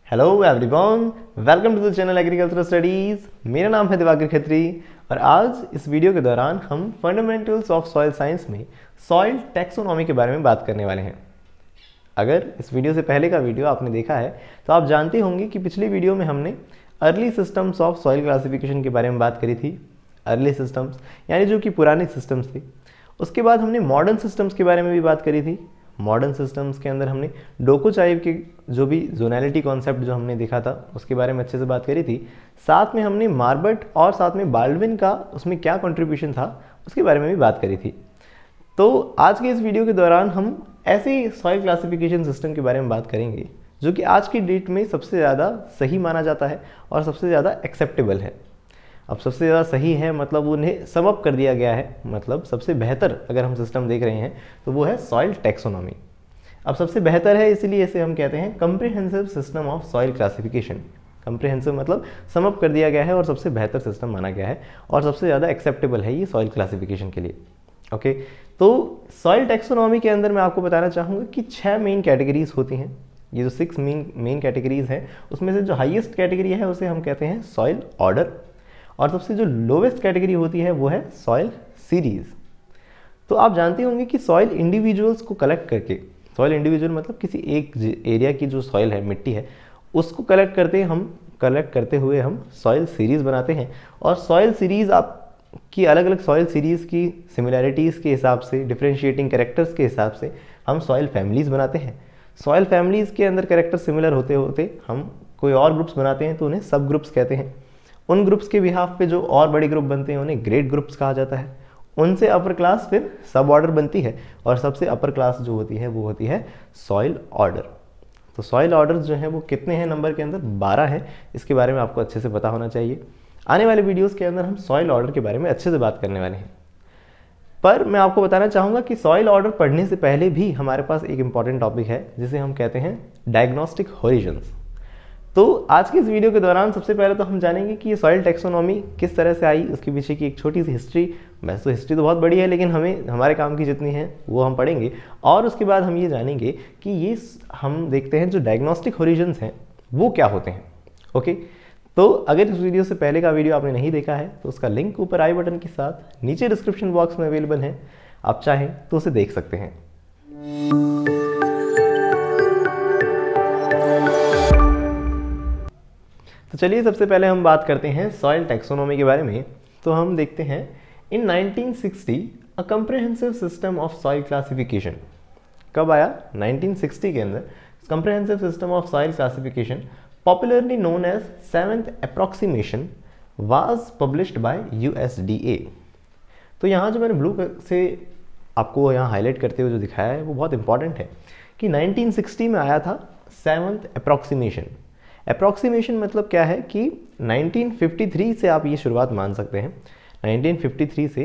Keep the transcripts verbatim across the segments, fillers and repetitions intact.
Hello everyone, welcome to the channel agricultural studies. मेरा नाम है दिवाकर खत्री और आज इस वीडियो के दौरान हम फंडामेंटल्स ऑफ सॉइल साइंस में सॉइल टैक्सोनॉमी के बारे में बात करने वाले हैं। अगर इस वीडियो से पहले का वीडियो आपने देखा है तो आप जानते होंगे कि पिछली वीडियो में हमने early systems of soil classification के बारे में बात करी थी। अर्ली सिस्टम्स यानी जो कि पुराने सिस्टम्स थे। उसके बाद हमने मॉडर्न सिस्टम्स के बारे में भी बात करी थी। मॉडर्न सिस्टम्स के अंदर हमने डोकोचाइव के जो भी जोनैलिटी कॉन्सेप्ट जो हमने देखा था उसके बारे में अच्छे से बात करी थी। साथ में हमने मार्बट और साथ में बाल्डविन का उसमें क्या कंट्रीब्यूशन था उसके बारे में भी बात करी थी। तो आज के इस वीडियो के दौरान हम ऐसे सॉइल क्लासिफिकेशन सिस्टम के बारे में बात करेंगे जो कि आज की डेट में सबसे ज़्यादा सही माना जाता है और सबसे ज़्यादा एक्सेप्टेबल है। अब सबसे ज़्यादा सही है मतलब उन्हें सम अप कर दिया गया है, मतलब सबसे बेहतर अगर हम सिस्टम देख रहे हैं तो वो है सॉइल टैक्सोनॉमी। अब सबसे बेहतर है इसलिए इसे हम कहते हैं comprehensive system of soil classification. Comprehensive मतलब सम अप कर दिया गया है और सबसे बेहतर सिस्टम माना गया है और सबसे ज़्यादा एक्सेप्टेबल है ये सॉइल क्लासिफिकेशन के लिए। ओके, तो सॉइल टैक्सोनॉमी के अंदर मैं आपको बताना चाहूँगा कि छः मेन कैटेगरीज होती हैं। ये जो सिक्स मेन मेन कैटेगरीज हैं उसमें से जो हाईएस्ट कैटेगरी है उसे हम कहते हैं सॉइल ऑर्डर और सबसे जो लोवेस्ट कैटेगरी होती है वो है सॉइल सीरीज। तो आप जानते होंगे कि सॉइल इंडिविजुअल्स को कलेक्ट करके, सॉइल इंडिविजुअल मतलब किसी एक एरिया की जो सॉइल है, मिट्टी है, उसको कलेक्ट करते हम कलेक्ट करते हुए हम सॉइल सीरीज बनाते हैं। और सॉइल सीरीज आप की अलग अलग सॉइल सीरीज की सिमिलैरिटीज़ के हिसाब से, डिफरेंशिएटिंग कैरेक्टर्स के हिसाब से हम सॉइल फैमिलीज़ बनाते हैं। सॉइल फैमिलीज़ के अंदर कैरेक्टर सिमिलर होते होते हम कोई और ग्रुप्स बनाते हैं तो उन्हें सब ग्रुप्स कहते हैं। उन ग्रुप्स के बिहाफ पे जो और बड़े ग्रुप बनते हैं उन्हें ग्रेड ग्रुप्स कहा जाता है। उनसे अपर क्लास फिर सब ऑर्डर बनती है और सबसे अपर क्लास जो होती है वो होती है सॉइल ऑर्डर। तो सॉइल ऑर्डर्स जो हैं वो कितने हैं नंबर के अंदर? बारह है। इसके बारे में आपको अच्छे से पता होना चाहिए। आने वाले वीडियोज़ के अंदर हम सॉइल ऑर्डर के बारे में अच्छे से बात करने वाले हैं। पर मैं आपको बताना चाहूँगा कि सॉइल ऑर्डर पढ़ने से पहले भी हमारे पास एक इंपॉर्टेंट टॉपिक है जिसे हम कहते हैं डायग्नोस्टिक होरिजन्स। तो आज के इस वीडियो के दौरान सबसे पहले तो हम जानेंगे कि ये सॉइल टैक्सोनॉमी किस तरह से आई, उसके पीछे की एक छोटी सी हिस्ट्री। वैसे तो हिस्ट्री तो बहुत बड़ी है लेकिन हमें हमारे काम की जितनी है वो हम पढ़ेंगे। और उसके बाद हम ये जानेंगे कि ये हम देखते हैं जो डायग्नोस्टिक होरिजन्स हैं वो क्या होते हैं। ओके, तो अगर इस वीडियो से पहले का वीडियो आपने नहीं देखा है तो उसका लिंक ऊपर आई बटन के साथ नीचे डिस्क्रिप्शन बॉक्स में अवेलेबल है, आप चाहें तो उसे देख सकते हैं। तो चलिए सबसे पहले हम बात करते हैं सॉइल टैक्सोनॉमी के बारे में। तो हम देखते हैं in nineteen sixty a comprehensive system of soil classification. कब आया? नाइनटीन सिक्सटी के अंदर comprehensive system of soil classification, popularly known as seventh approximation, was published by U S D A. तो यहाँ जो मैंने ब्लू से आपको यहाँ हाईलाइट करते हुए जो दिखाया है वो बहुत इंपॉर्टेंट है कि नाइनटीन सिक्सटी में आया था सेवेंथ अप्रॉक्सीमेशन। अप्रॉक्सीमेशन मतलब क्या है कि नाइनटीन फिफ्टी थ्री से आप ये शुरुआत मान सकते हैं। नाइनटीन फिफ्टी थ्री से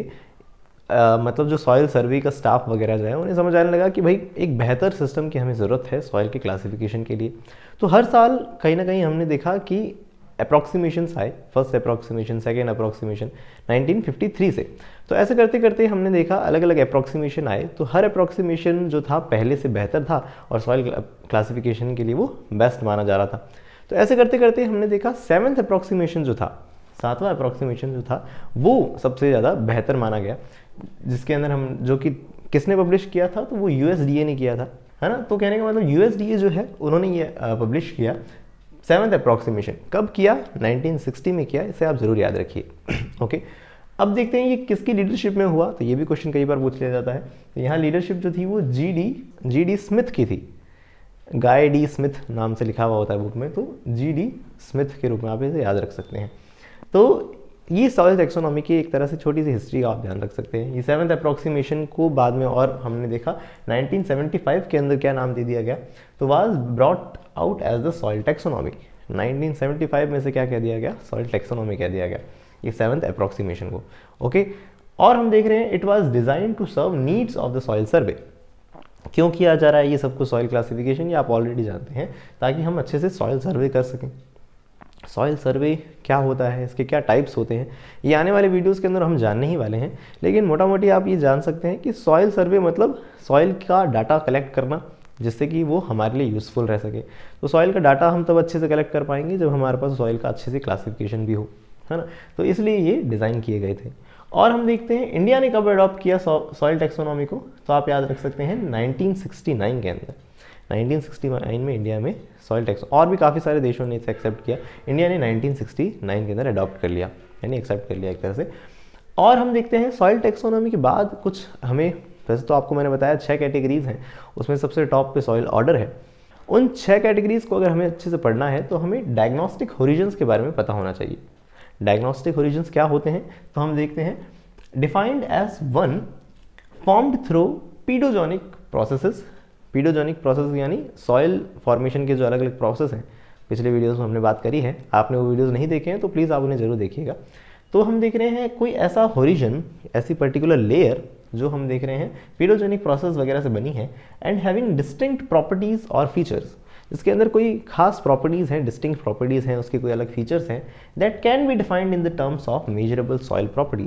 आ, मतलब जो सॉइल सर्वे का स्टाफ वगैरह जो है उन्हें समझ आने लगा कि भाई एक बेहतर सिस्टम की हमें ज़रूरत है सॉइल के क्लासिफिकेशन के लिए। तो हर साल कहीं ना कहीं हमने देखा कि अप्रॉक्सीमेशंस आए, first approximation, second approximation nineteen fifty three से। तो ऐसे करते करते हमने देखा अलग अलग अप्रॉक्सीमेशन आए। तो हर अप्रॉक्सीमेशन जो था पहले से बेहतर था और सॉइल क्लासिफिकेशन के लिए वो बेस्ट माना जा रहा था। तो ऐसे करते करते हमने देखा सेवन्थ अप्रॉक्सीमेशन जो था, सातवां अप्रॉक्सीमेशन जो था वो सबसे ज़्यादा बेहतर माना गया, जिसके अंदर हम जो कि किसने पब्लिश किया था तो वो यू एस डी ए ने किया था, है ना। तो कहने का मतलब यू एस डी ए जो है उन्होंने ये पब्लिश किया सेवन्थ अप्रॉक्सीमेशन। कब किया? नाइनटीन सिक्सटी में किया। इसे आप ज़रूर याद रखिए। ओके, अब देखते हैं ये किसकी लीडरशिप में हुआ। तो ये भी क्वेश्चन कई बार पूछ लिया जाता है। तो यहाँ लीडरशिप जो थी वो G D G D Smith की थी। गाय डी स्मिथ नाम से लिखा हुआ होता है बुक में, तो जी डी स्मिथ के रूप में आप इसे याद रख सकते हैं। तो ये सॉइल टैक्सोनॉमी की एक तरह से छोटी सी हिस्ट्री का आप ध्यान रख सकते हैं। ये सेवन्थ अप्रॉक्सीमेशन को बाद में और हमने देखा नाइनटीन सेवेंटी फाइव के अंदर क्या नाम दे दिया गया, तो was brought out as the soil taxonomy. Nineteen seventy five में से क्या कह दिया गया? सॉइल टैक्सोनॉमी कह दिया गया ये सेवन्थ अप्रॉक्सीमेशन को। ओके, और हम देख रहे हैं it was design to serve needs of the soil survey. क्यों किया जा रहा है ये सब कुछ सॉइल क्लासिफिकेशन, ये आप ऑलरेडी जानते हैं, ताकि हम अच्छे से सॉइल सर्वे कर सकें। सॉइल सर्वे क्या होता है, इसके क्या टाइप्स होते हैं, ये आने वाले वीडियोस के अंदर हम जानने ही वाले हैं। लेकिन मोटा मोटी आप ये जान सकते हैं कि सॉइल सर्वे मतलब सॉइल का डाटा कलेक्ट करना, जिससे कि वो हमारे लिए यूज़फुल रह सके। तो सॉइल का डाटा हम तब अच्छे से कलेक्ट कर पाएंगे जब हमारे पास सॉइल का अच्छे से क्लासिफिकेशन भी हो, है ना। तो इसलिए ये डिज़ाइन किए गए थे। और हम देखते हैं इंडिया ने कब अडॉप्ट किया सॉइल टैक्सोनॉमी को, तो आप याद रख सकते हैं नाइनटीन सिक्सटी नाइन के अंदर। नाइनटीन सिक्सटी नाइन में इंडिया में सॉइल टैक्स, और भी काफ़ी सारे देशों ने इसे एक्सेप्ट किया, इंडिया ने नाइनटीन सिक्सटी नाइन के अंदर अडॉप्ट कर लिया, यानी एक्सेप्ट कर लिया एक तरह से। और हम देखते हैं सॉइल टैक्सोनॉमी के बाद कुछ हमें, वैसे तो आपको मैंने बताया छः कैटेगरीज हैं, उसमें सबसे टॉप पे सॉइल ऑर्डर है। उन छः कैटेगरीज को अगर हमें अच्छे से पढ़ना है तो हमें डायग्नोस्टिक होरिजन्स के बारे में पता होना चाहिए। डायग्नोस्टिक होरिजन्स क्या होते हैं, तो हम देखते हैं defined as one formed through pedogenic processes. Pedogenic process यानी सॉइल फॉर्मेशन के जो अलग अलग प्रोसेस हैं, पिछले वीडियोस में हमने बात करी है, आपने वो वीडियोस नहीं देखे हैं तो प्लीज़ आप उन्हें जरूर देखिएगा। तो हम देख रहे हैं कोई ऐसा होरिजन, ऐसी पर्टिकुलर लेयर जो हम देख रहे हैं पीडोजेनिक प्रोसेस वगैरह से बनी है, एंड हैविंग डिस्टिंक्ट प्रॉपर्टीज़ और फीचर्स, जिसके अंदर कोई खास प्रॉपर्टीज़ हैं, डिस्टिंक्ट प्रॉपर्टीज़ हैं, उसके कोई अलग फीचर्स हैं, that can be defined in the terms of measurable soil properties,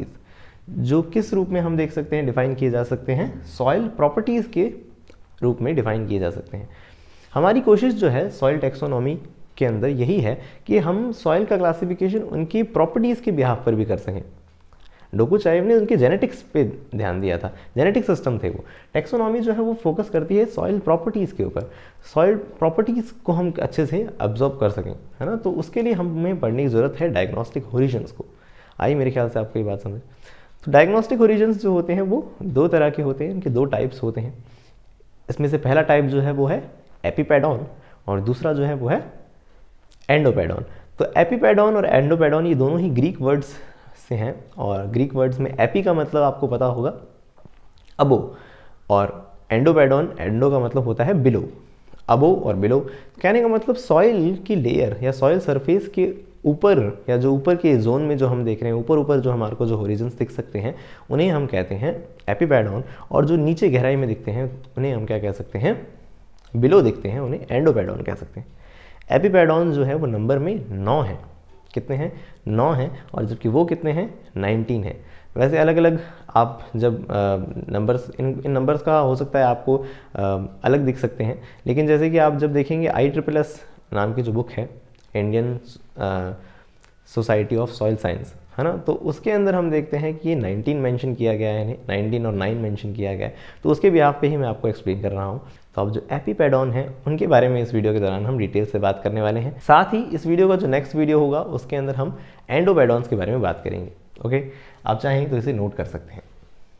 जो किस रूप में हम देख सकते हैं डिफाइन किए जा सकते हैं, सॉइल प्रॉपर्टीज़ के रूप में डिफाइन किए जा सकते हैं। हमारी कोशिश जो है सॉइल टैक्सोनॉमी के अंदर यही है कि हम सॉइल का क्लासिफिकेशन उनकी प्रॉपर्टीज़ के बिहाफ पर भी कर सकें। डोकुचाएव ने उनके जेनेटिक्स पे ध्यान दिया था, जेनेटिक सिस्टम थे वो। टैक्सोनॉमी जो है वो फोकस करती है सॉइल प्रॉपर्टीज़ के ऊपर, सॉइल प्रॉपर्टीज़ को हम अच्छे से ऑब्जर्व कर सकें, है ना। तो उसके लिए हमें पढ़ने की ज़रूरत है डायग्नोस्टिक होरिजन्स को। आई मेरे ख्याल से आपको ये बात समझ। तो डायग्नोस्टिक होरिजन्स जो होते हैं वो दो तरह के होते हैं, इनके दो टाइप्स होते हैं। इसमें से पहला टाइप जो है वो है एपिपेडॉन, और दूसरा जो है वो है एंडोपेडॉन। तो एपिपेडॉन और एंडोपेडॉन ये दोनों ही ग्रीक वर्ड्स से हैं, और ग्रीक वर्ड्स में एपी का मतलब आपको पता होगा अबो, और एंडोपेडॉन, एंडो का मतलब होता है बिलो, अबो और बिलो। कहने का मतलब सॉइल की लेयर या सॉइल सरफेस के ऊपर, या जो ऊपर के जोन में जो हम देख रहे हैं, ऊपर ऊपर जो हमारे को जो होरिजन्स दिख सकते हैं उन्हें हम कहते हैं एपिपेडॉन, और जो नीचे गहराई में दिखते हैं उन्हें हम क्या कह सकते हैं, बिलो दिखते हैं, उन्हें एंडोपेडॉन कह सकते हैं। एपिपेडॉन जो है वो नंबर में नौ है, कितने हैं, नौ हैं, और जबकि वो कितने हैं, नाइनटीन है। वैसे अलग अलग आप जब नंबर्स, इन इन नंबर्स का हो सकता है आपको आ, अलग दिख सकते हैं, लेकिन जैसे कि आप जब देखेंगे आई ट्रिपल एस नाम की जो बुक है, Indian society of soil science, है ना, तो उसके अंदर हम देखते हैं कि ये नाइनटीन मेंशन किया गया है, नाइनटीन और नाइन मेंशन किया गया है। तो उसके बिहाफ पे ही मैं आपको एक्सप्लेन कर रहा हूँ। तो अब जो एपिपेडॉन है उनके बारे में इस वीडियो के दौरान हम डिटेल से बात करने वाले हैं। साथ ही इस वीडियो का जो नेक्स्ट वीडियो होगा उसके अंदर हम एंडोपेडॉन्स के बारे में बात करेंगे। ओके, आप चाहें तो इसे नोट कर सकते हैं।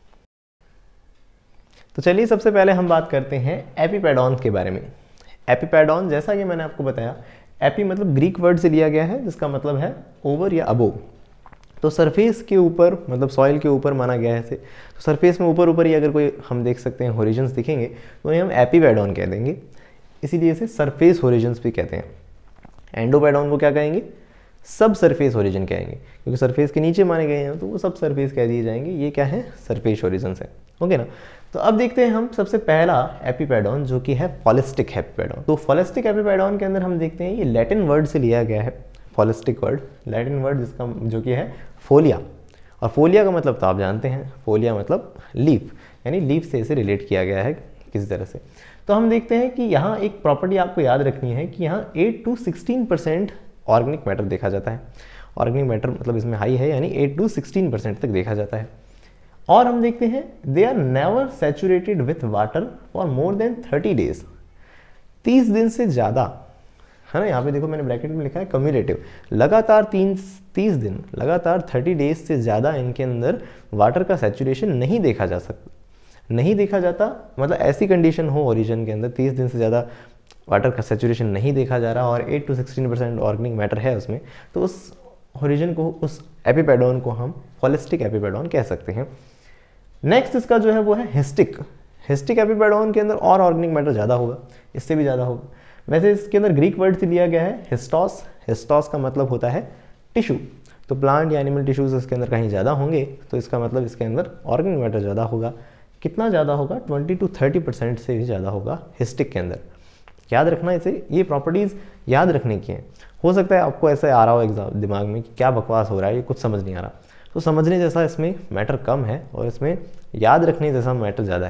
तो चलिए सबसे पहले हम बात करते हैं एपिपेडॉन के बारे में। एपिपेडॉन, जैसा कि मैंने आपको बताया, एपी मतलब ग्रीक वर्ड से लिया गया है, जिसका मतलब है ओवर या अबोव। तो सरफेस के ऊपर, मतलब सॉइल के ऊपर माना गया है इसे। तो सरफेस में ऊपर ऊपर ही अगर कोई हम देख सकते हैं होरिजन्स दिखेंगे तो उन्हें हम एपिपेडॉन कह देंगे, इसीलिए इसे सरफेस होरिजन्स भी कहते हैं। एंडोपेडॉन को क्या कहेंगे, सब सरफेस होरिजन कहेंगे, क्योंकि सरफेस के नीचे माने गए हैं तो वो सब सरफेस कह दिए जाएंगे। ये क्या है, सरफेस होरिजन्स है। ओके ना। तो अब देखते हैं हम सबसे पहला एपिपेडॉन जो कि है फॉलिस्टिक एपिपेडॉन। तो फॉलिस्टिक एपिपेडॉन के अंदर हम देखते हैं ये लैटिन वर्ड से लिया गया है, फॉलिस्टिक वर्ड, लैटिन वर्ड जिसका जो कि है फोलिया। और फोलिया का मतलब तो आप जानते हैं, फोलिया मतलब लीफ, यानी लीफ से इसे रिलेट किया गया है किसी तरह से। तो हम देखते हैं कि यहाँ एक प्रॉपर्टी आपको याद रखनी है कि यहाँ eight to sixteen percent organic matter देखा जाता है। ऑर्गेनिक मैटर मतलब इसमें हाई है, यानी एट टू सिक्सटीन परसेंट तक देखा जाता है। और हम देखते हैं they are never saturated with water for more than thirty days. तीस दिन से ज़्यादा, है ना, यहाँ पे देखो मैंने ब्रैकेट में लिखा है कम्युलेटिव, लगातार तीन तीस दिन, लगातार थर्टी डेज से ज़्यादा इनके अंदर वाटर का सैचुरेशन नहीं देखा जा सकता, नहीं देखा जाता। मतलब ऐसी कंडीशन हो ओरिजिन के अंदर तीस दिन से ज़्यादा वाटर का सैचुरेशन नहीं देखा जा रहा और eight to sixteen percent organic matter है उसमें, तो उस ओरिजिन को, उस एपिपेडॉन को हम फॉलिस्टिक एपिपेडॉन कह सकते हैं। नेक्स्ट इसका जो है वो है हिस्टिक। हिस्टिक एपिपेडॉन के अंदर और ऑर्गेनिक मैटर ज़्यादा होगा, इससे भी ज़्यादा होगा। वैसे इसके अंदर ग्रीक वर्ड से लिया गया है हिस्टोस। हिस्टोस का मतलब होता है टिश्यू। तो प्लांट या एनिमल टिश्यूज इसके अंदर कहीं ज़्यादा होंगे तो इसका मतलब इसके अंदर ऑर्गेनिक मैटर ज़्यादा होगा। कितना ज़्यादा होगा, ट्वेंटी टू थर्टी परसेंट से भी ज़्यादा होगा हिस्टिक के अंदर। याद रखना, इसे ये प्रॉपर्टीज़ याद रखने की हैं। हो सकता है आपको ऐसे आ रहा हो एग्जाम दिमाग में कि क्या बकवास हो रहा है, ये कुछ समझ नहीं आ रहा। तो समझने जैसा इसमें मैटर कम है और इसमें याद रखने जैसा मैटर ज़्यादा है।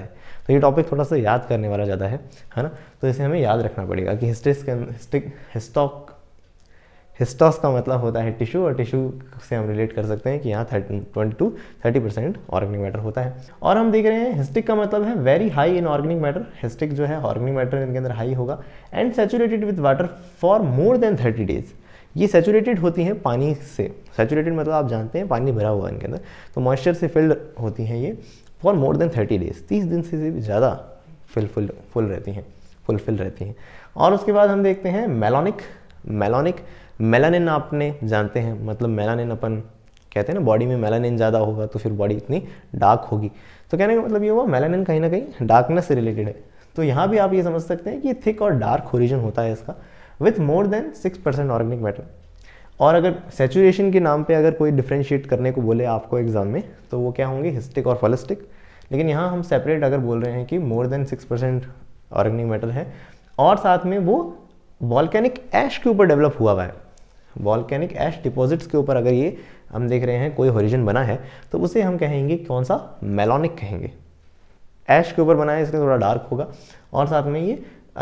तो ये टॉपिक थोड़ा सा याद करने वाला ज़्यादा है है ना, तो इसे हमें याद रखना पड़ेगा कि हिस्टिस के हिस्टिक हिस्टॉक हिस्टॉस का मतलब होता है टिश्यू, और टिश्यू से हम रिलेट कर सकते हैं कि यहाँ thirty twenty to thirty percent organic matter होता है। और हम देख रहे हैं हिस्टिक का मतलब है very high in organic matter, histic जो है ऑर्गेनिक मैटर इनके अंदर हाई होगा, and saturated with water for more than thirty days. ये सैचुरेटेड होती हैं पानी से, सैचुरेटेड मतलब आप जानते हैं पानी भरा हुआ इनके अंदर, तो मॉइस्चर से फिल्ड होती हैं ये for more than thirty days, तीस दिन से भी ज़्यादा फिल फुल फुल रहती हैं, फुलफिल रहती हैं। और उसके बाद हम देखते हैं मेलानिक मेलानिक मेलानिन आपने जानते हैं, मतलब मेलानिन अपन कहते हैं ना बॉडी में मेलानिन ज़्यादा होगा तो फिर बॉडी इतनी डार्क होगी, तो कहने का मतलब ये हुआ मेलानिन कहीं ना कहीं डार्कनेस से रिलेटेड है। तो यहाँ भी आप ये समझ सकते हैं कि थिक और डार्क ओरिजिन होता है इसका with more than six percent organic matter. और अगर सैचुरेशन के नाम पे अगर कोई डिफ्रेंशिएट करने को बोले आपको एग्जाम में तो वो क्या होंगे, हिस्टिक और फॉलिस्टिक, लेकिन यहाँ हम सेपरेट अगर बोल रहे हैं कि more than six percent organic matter है और साथ में वो वॉल्केनिक ऐश के ऊपर डेवलप हुआ हुआ है, वॉल्केनिक ऐश डिपॉजिट्स के ऊपर अगर ये हम देख रहे हैं कोई ओरिजिन बना है तो उसे हम कहेंगे कौन सा, मेलानिक कहेंगे। ऐश के ऊपर बना है इसलिए थोड़ा डार्क होगा, और साथ में ये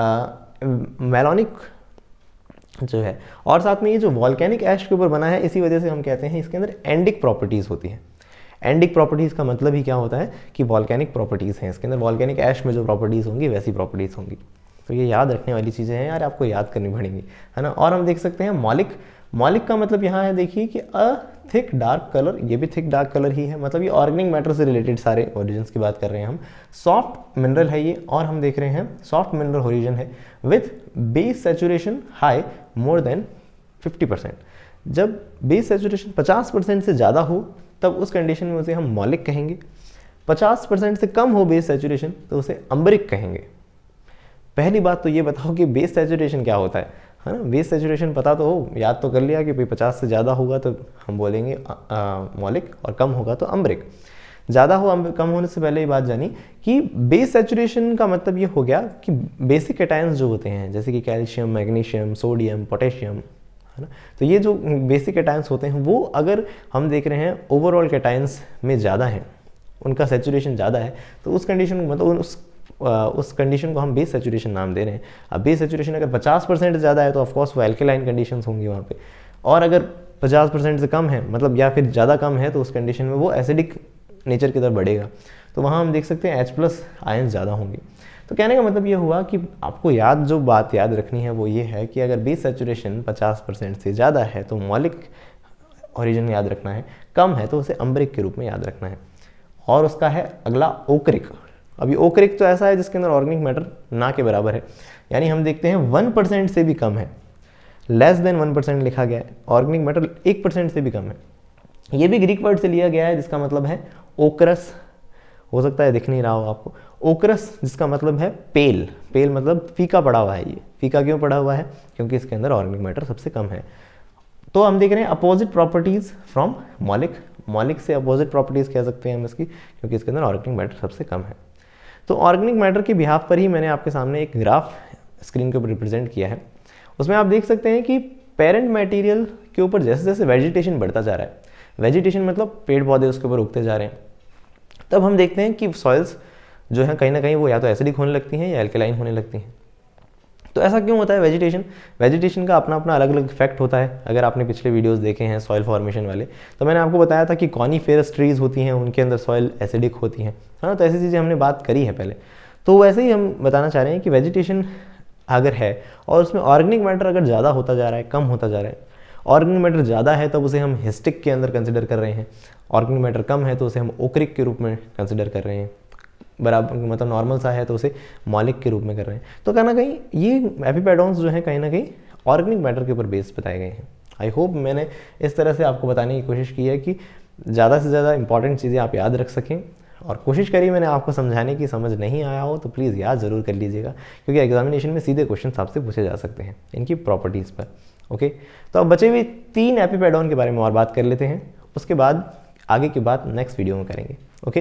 मेलानिक जो है, और साथ में ये जो वॉल्केनिक ऐश के ऊपर बना है इसी वजह से हम कहते हैं इसके अंदर एंडिक प्रॉपर्टीज़ होती हैं। एंडिक प्रॉपर्टीज़ का मतलब ही क्या होता है कि वॉल्केनिक प्रॉपर्टीज़ हैं इसके अंदर, वॉल्केनिक ऐश में जो प्रॉपर्टीज़ होंगी वैसी प्रॉपर्टीज़ होंगी। तो ये याद रखने वाली चीज़ें हैं यार, आपको याद करनी पड़ेंगी, है ना। और हम देख सकते हैं मौलिक, मौलिक का मतलब यहाँ है देखिए कि अ थिक डार्क कलर, ये भी थिक डार्क कलर ही है, मतलब ये ऑर्गेनिक मैटर से रिलेटेड सारे ओरिजिन्स की बात कर रहे हैं हम। सॉफ्ट मिनरल है ये, और हम देख रहे हैं सॉफ्ट मिनरल ओरिजिन है with base saturation high more than fifty percent. जब बेस सैचुरेशन पचास परसेंट से ज़्यादा हो तब उस कंडीशन में उसे हम मौलिक कहेंगे, पचास परसेंट से कम हो बेस सैचुरेशन तो उसे अम्बरिक कहेंगे। पहली बात तो ये बताओ कि बेस सैचुरेशन क्या होता है, है ना। बेस सैचुरेशन पता तो हो, याद तो कर लिया कि भाई पचास से ज़्यादा होगा तो हम बोलेंगे मौलिक और कम होगा तो अम्बरिक। ज़्यादा हो कम होने से पहले ये बात जानी कि बेस सैचुरेशन का मतलब ये हो गया कि बेसिक कैटायंस जो होते हैं जैसे कि कैल्शियम, मैग्नीशियम, सोडियम, पोटेशियम, है ना, तो ये जो बेसिक कैटायंस होते हैं वो अगर हम देख रहे हैं ओवरऑल कैटायंस में ज़्यादा है, उनका सैचुरेशन ज़्यादा है, तो उस कंडीशन मतलब उस उस कंडीशन को हम बेस सैचुरेशन नाम दे रहे हैं। अब बेस सैचुरेशन अगर पचास परसेंट ज़्यादा है तो ऑफकोर्स वो एल्केलाइन कंडीशंस होंगी वहाँ पे, और अगर पचास परसेंट से कम है मतलब या फिर ज़्यादा कम है तो उस कंडीशन में वो एसिडिक नेचर की तरफ बढ़ेगा, तो वहाँ हम देख सकते हैं एच प्लस आयन ज़्यादा होंगे। तो कहने का मतलब ये हुआ कि आपको याद जो बात याद रखनी है वो ये है कि अगर बेस सैचुरेशन पचास परसेंट से ज़्यादा है तो मौलिक ओरिजिन याद रखना है, कम है तो उसे अम्बरिक के रूप में याद रखना है। और उसका है अगला ओकरिक। अभी ओकरिक तो ऐसा है जिसके अंदर ऑर्गेनिक मैटर ना के बराबर है, यानी हम देखते हैं वन परसेंट से भी कम है, लेस देन वन परसेंट लिखा गया है, ऑर्गेनिक मैटर एक परसेंट से भी कम है। ये भी ग्रीक वर्ड से लिया गया है जिसका मतलब है ओकरस, हो सकता है दिख नहीं रहा हो आपको, ओकरस जिसका मतलब है पेल, पेल मतलब फीका पड़ा हुआ है। ये फीका क्यों पड़ा हुआ है, क्योंकि इसके अंदर ऑर्गेनिक मैटर सबसे कम है। तो हम देख रहे हैं अपोजिट प्रॉपर्टीज फ्रॉम मौलिक, मौलिक से अपोजिट प्रॉपर्टीज कह सकते हैं हम इसकी, क्योंकि इसके अंदर ऑर्गेनिक मैटर सबसे कम है। तो ऑर्गेनिक मैटर के बिहाफ पर ही मैंने आपके सामने एक ग्राफ स्क्रीन के ऊपर रिप्रेजेंट किया है। उसमें आप देख सकते हैं कि पेरेंट मटेरियल के ऊपर जैसे जैसे वेजिटेशन बढ़ता जा रहा है, वेजिटेशन मतलब पेड़ पौधे उसके ऊपर उगते जा रहे हैं, तब हम देखते हैं कि सॉइल्स जो है कहीं ना कहीं वो या तो एसिडिक होने लगती हैं या एल्केलाइन होने लगती हैं। तो ऐसा क्यों होता है वेजिटेशन, वेजिटेशन का अपना अपना अलग अलग इफेक्ट होता है। अगर आपने पिछले वीडियोस देखे हैं सॉइल फॉर्मेशन वाले तो मैंने आपको बताया था कि कॉनीफेरस ट्रीज होती हैं उनके अंदर सॉइल एसिडिक होती हैं, है ना। तो ऐसी चीज़ें हमने बात करी है पहले, तो वैसे ही हम बताना चाह रहे हैं कि वेजिटेशन अगर है और उसमें ऑर्गेनिक मैटर अगर ज़्यादा होता जा रहा है, कम होता जा रहा है, ऑर्गेनिक मैटर ज़्यादा है तब उसे हम हिस्टिक के अंदर कंसिडर कर रहे हैं, ऑर्गेनिक मैटर कम है तो उसे हम ओकरिक के रूप में कंसिडर कर रहे हैं, बराबर मतलब नॉर्मल सा है तो उसे मौलिक के रूप में कर रहे हैं। तो कहीं ना कहीं ये एपिपेडॉन्स जो हैं कहीं ना कहीं ऑर्गेनिक मैटर के ऊपर बेस बताए गए हैं। आई होप मैंने इस तरह से आपको बताने की कोशिश की है कि ज़्यादा से ज़्यादा इंपॉर्टेंट चीज़ें आप याद रख सकें, और कोशिश करी मैंने आपको समझाने की, समझ नहीं आया हो तो प्लीज़ याद ज़रूर कर लीजिएगा, क्योंकि एग्जामिनेशन में सीधे क्वेश्चन आपसे पूछे जा सकते हैं इनकी प्रॉपर्टीज़ पर। ओके, तो अब बचे हुए तीन एपिपेडॉन के बारे में और बात कर लेते हैं, उसके बाद आगे की बात नेक्स्ट वीडियो में करेंगे। ओके,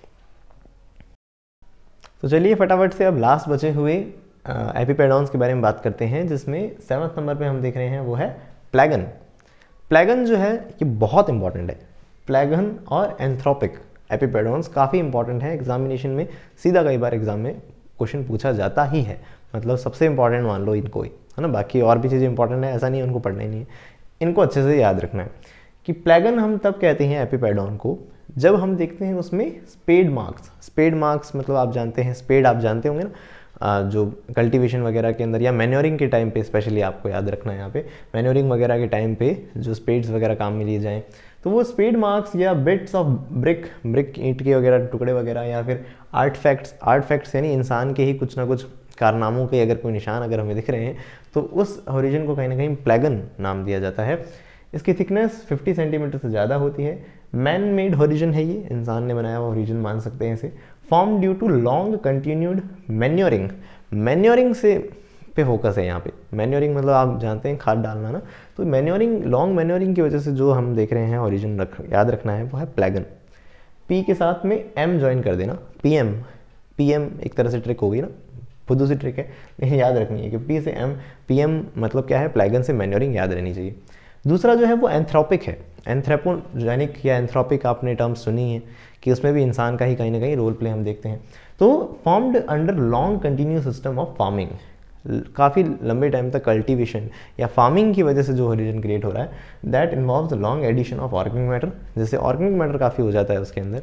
तो चलिए फटाफट से अब लास्ट बचे हुए एपिपेडॉन्स के बारे में बात करते हैं, जिसमें सेवन्थ नंबर पे हम देख रहे हैं वो है प्लेगन। प्लेगन जो है ये बहुत इंपॉर्टेंट है, प्लेगन और एंथ्रोपिक, एपिपेडॉन्स काफ़ी इंपॉर्टेंट है, एग्जामिनेशन में सीधा कई बार एग्जाम में क्वेश्चन पूछा जाता ही है, मतलब सबसे इंपॉर्टेंट मान लो इनको ही, है ना। बाकी और भी चीज़ें इंपॉर्टेंट है, ऐसा नहीं है उनको पढ़ना ही नहीं है, इनको अच्छे से याद रखना है कि प्लेगन हम तब कहते हैं एपिपेडॉन को जब हम देखते हैं उसमें स्पेड मार्क्स। स्पेड मार्क्स मतलब आप जानते हैं, स्पेड आप जानते होंगे ना, जो कल्टीवेशन वगैरह के अंदर या मैन्योरिंग के टाइम पे स्पेशली आपको याद रखना है, यहाँ पे मैन्योरिंग वगैरह के टाइम पे जो स्पेड्स वगैरह काम में लिए जाएँ, तो वो स्पेड मार्क्स या बिट्स ऑफ ब्रिक ब्रिक ईंट के वगैरह टुकड़े वगैरह, या फिर आर्टफैक्ट्स आर्टफैक्ट्स यानी इंसान के ही कुछ ना कुछ कारनामों के अगर कोई निशान अगर हमें दिख रहे हैं तो उस ओरिजिन को कहीं ना कहीं प्लेगन नाम दिया जाता है। इसकी थिकनेस पचास सेंटीमीटर से ज़्यादा होती है। मैन मेड ओरिजिन है ये, इंसान ने बनाया हुआ ओरिजिन मान सकते हैं इसे। Form due to long continued manuring, manuring से पे फोकस है यहाँ पे। मैन्योरिंग मतलब आप जानते हैं खाद डालना ना, तो मैन्योरिंग, लॉन्ग मैन्योरिंग की वजह से जो हम देख रहे हैं ओरिजिन रख याद रखना है वो है प्लेगन। पी के साथ में एम ज्वाइन कर देना, पी एम, पी एम एक तरह से ट्रिक होगी ना, खुद सी ट्रिक है लेकिन याद रखनी है कि पी से एम, पी एम मतलब क्या है, प्लेगन से मैन्योरिंग याद रहनी चाहिए। दूसरा जो है वो एंथ्रोपिक है। एंथ्रोपोजेनिक या एंथ्रोपिक आपने टर्म सुनी है कि उसमें भी इंसान का ही कहीं ना कहीं रोल प्ले हम देखते हैं। तो formed under long continuous system of farming, काफ़ी लंबे टाइम तक कल्टीवेशन या फार्मिंग की वजह से जो ओरिजिन क्रिएट हो रहा है, that involves long addition of organic matter. जैसे ऑर्गेनिक मैटर काफ़ी हो जाता है उसके अंदर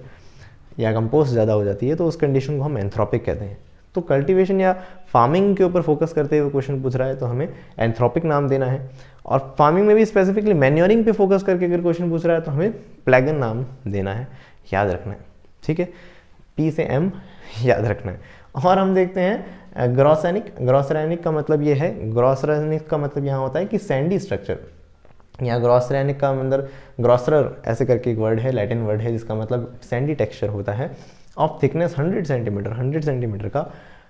या कंपोस्ट ज़्यादा हो जाती है, तो उस कंडीशन को हम एंथ्रोपिक कहते हैं। तो कल्टीवेशन या फार्मिंग के ऊपर फोकस करते हुए क्वेश्चन पूछ रहा है तो हमें एंथ्रोपिक नाम देना है। और फार्मिंग में भी स्पेसिफिकली मैन्योरिंग पे फोकस करके अगर क्वेश्चन पूछ रहा है तो हमें प्लेगन नाम देना है, याद रखना है, ठीक है। पी से एम याद रखना है। और हम देखते हैं ग्रॉसैनिक। ग्रॉसरैनिक का मतलब ये है, ग्रॉसरैनिक का मतलब यहाँ होता है कि सैंडी स्ट्रक्चर। यहाँ ग्रॉसरैनिक का अंदर ग्रॉसरर ऐसे करके एक वर्ड है, लैटिन वर्ड है, जिसका मतलब सैंडी टेक्सचर होता है, of thickness hundred centimetre, hundred centimetre का।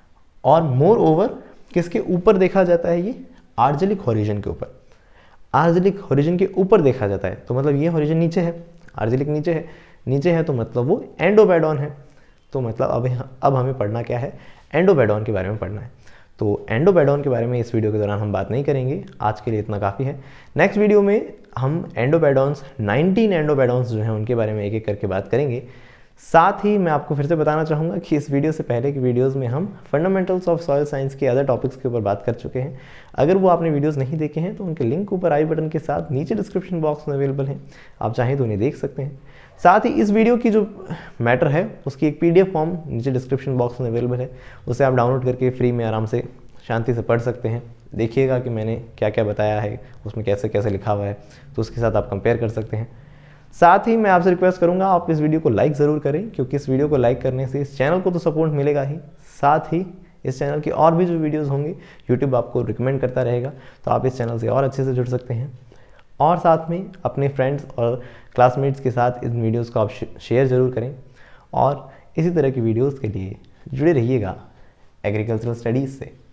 और मोर ओवर किसके ऊपर देखा जाता है, ये आर्जिलिक ओरिजिन के ऊपर, आर्जिलिक ओरिजिन के ऊपर देखा जाता है। तो मतलब ये ओरिजिन नीचे है, आर्जिलिक नीचे है, नीचे है तो मतलब वो एंडोपेडॉन है। तो मतलब अब अब हमें पढ़ना क्या है, एंडोपेडॉन के बारे में पढ़ना है। तो एंडोपेडॉन के बारे में इस वीडियो के दौरान हम बात नहीं करेंगे, आज के लिए इतना काफ़ी है। नेक्स्ट वीडियो में हम एंडोपेडॉन्स, नाइनटीन एंडोपेडॉन्स जो हैं उनके बारे में एक एक करके बात करेंगे। साथ ही मैं आपको फिर से बताना चाहूँगा कि इस वीडियो से पहले की वीडियोस में हम फंडामेंटल्स ऑफ सॉइल साइंस के अदर टॉपिक्स के ऊपर बात कर चुके हैं। अगर वो आपने वीडियोस नहीं देखे हैं तो उनके लिंक ऊपर आई बटन के साथ नीचे डिस्क्रिप्शन बॉक्स में अवेलेबल हैं, आप चाहें तो उन्हें देख सकते हैं। साथ ही इस वीडियो की जो मैटर है उसकी एक पीडीएफ फॉर्म नीचे डिस्क्रिप्शन बॉक्स में अवेलेबल है, उसे आप डाउनलोड करके फ्री में आराम से शांति से पढ़ सकते हैं। देखिएगा कि मैंने क्या क्या बताया है, उसमें कैसे कैसे लिखा हुआ है, तो उसके साथ आप कंपेयर कर सकते हैं। साथ ही मैं आपसे रिक्वेस्ट करूंगा आप इस वीडियो को लाइक ज़रूर करें, क्योंकि इस वीडियो को लाइक करने से इस चैनल को तो सपोर्ट मिलेगा ही, साथ ही इस चैनल की और भी जो वीडियोस होंगी यूट्यूब आपको रिकमेंड करता रहेगा, तो आप इस चैनल से और अच्छे से जुड़ सकते हैं। और साथ में अपने फ्रेंड्स और क्लासमेट्स के साथ इन वीडियोस को आप शेयर ज़रूर करें। और इसी तरह की वीडियोस के लिए जुड़े रहिएगा एग्रीकल्चरल स्टडीज़ से।